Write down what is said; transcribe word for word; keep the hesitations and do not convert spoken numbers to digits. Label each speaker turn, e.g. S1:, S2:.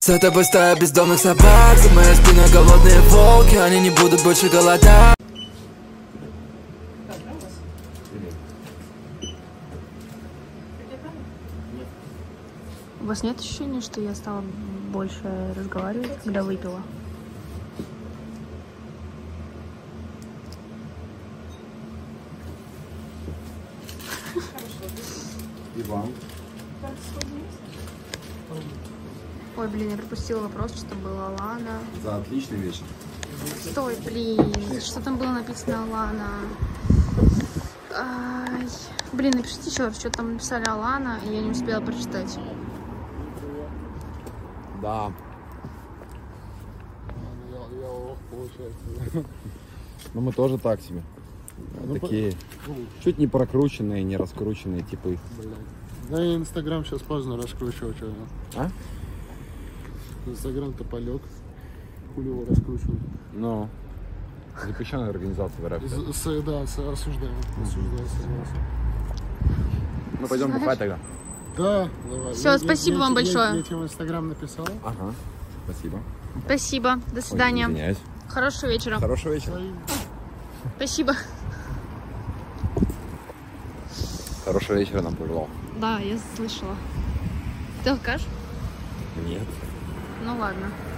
S1: За тобой стая бездомных собак, за моей спиной голодные волки, они не будут больше голодать.
S2: У вас нет ощущения, что я стала больше разговаривать, когда выпила?
S3: И вам?
S2: Ой, блин, я пропустила вопрос, что было Лана.
S3: За отличный вечер.
S2: Стой, блин, что там было написано Лана? Ай. Блин, напишите еще раз, что там написали Алана, и я не успела прочитать.
S3: Да. Ну мы тоже так себе. Ну, такие по... чуть не прокрученные, не раскрученные типы.
S4: Блядь. Да и Инстаграм сейчас поздно раскручивать.
S3: А?
S4: Инстаграм-то полег. Хули его раскручивать.
S3: Ну. Запрещенная организация в РФ.
S4: Да, осуждаем. Осуждаю, согласен.
S3: Мы пойдем бухать тогда.
S4: Да, давай.
S2: Все, я, спасибо я, вам я, большое.
S4: Я, я тебе в Инстаграм написал.
S3: Ага, спасибо.
S2: Спасибо, до свидания.
S3: Ой, извиняюсь.
S2: Хорошего вечера.
S3: Хорошего вечера.
S2: Спасибо.
S3: Хорошего вечера нам пожелал.
S2: Да, я слышала. Ты алкаш?
S3: Нет.
S2: Ну ладно.